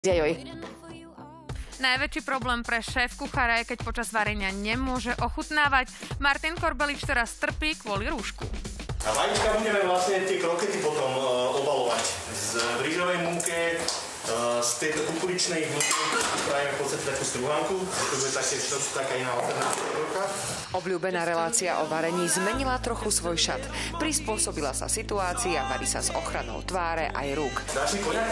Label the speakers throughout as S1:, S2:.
S1: Joj.
S2: Najväčší problém pre šéf kuchára je, keď počas varenia nemôže ochutnávať. Martin Korbelič teraz trpí kvôli rúšku.
S3: A vajíčka budeme vlastne tie krokety potom obalovať. Z rýžovej múke, z tejto kukuričnej múky spravíme v podstate takú strúhanku. To bude taká iná alternatíva.
S1: Obľúbená relácia o varení zmenila trochu svoj šat. Prispôsobila sa situácii a varí sa s ochranou tváre aj rúk.
S3: Dáš mi koniak?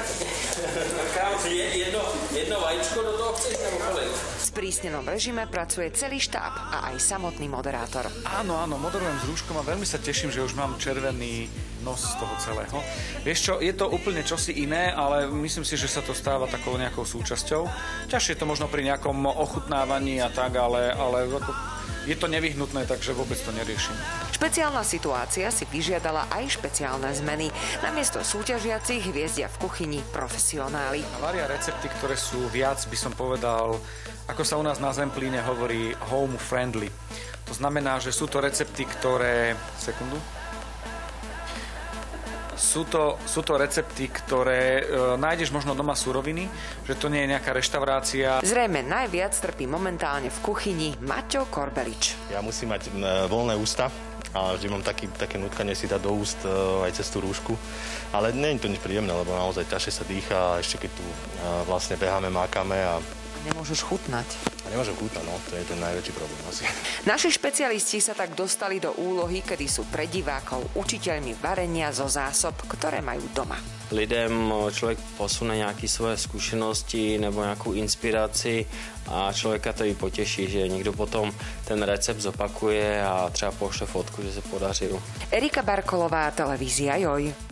S4: Jedno vajíčko do toho chceš nebo koľko?
S1: V sprísnenom režime pracuje celý štáb a aj samotný moderátor.
S5: Áno, moderujem s rúškom a veľmi sa teším, že už mám červený nos z toho celého. Vieš čo, je to úplne čosi iné, ale myslím si, že sa to stáva takou nejakou súčasťou. Ťažšie je to možno pri nejakom ochutnávaní a tak, ale je to nevyhnutné, takže vôbec to neriešim.
S1: Špeciálna situácia si vyžiadala aj špeciálne zmeny. Namiesto súťažiacich hviezdia v kuchyni profesionáli.
S5: Varia recepty, ktoré sú viac, by som povedal, ako sa u nás na Zemplíne hovorí, home friendly. To znamená, že sú to recepty, ktoré... Sú to recepty, ktoré nájdeš možno doma suroviny, že to nie je nejaká reštaurácia.
S1: Zrejme najviac trpí momentálne v kuchyni Maťo Korbelič.
S3: Ja musím mať voľné ústa a vždy mám také nutkanie si dať do úst aj cez tú rúšku. Ale nie je to nič príjemné, lebo naozaj ťažšie sa dýcha a ešte keď tu vlastne beháme, mákame a...
S1: Nemôžeš chutnať.
S3: Nemôžem chutnať, no, to je ten najväčší problém asi.
S1: Naši špecialisti sa tak dostali do úlohy, kedy sú pre divákov učiteľmi varenia zo zásob, ktoré majú doma.
S4: Lidem člověk posune nějaké svoje zkušenosti nebo nějakou inspiraci a člověka to i potěší, že někdo potom ten recept zopakuje a třeba pošle fotku, že se podařilo.
S1: Erika Barkolová, televízia Joj.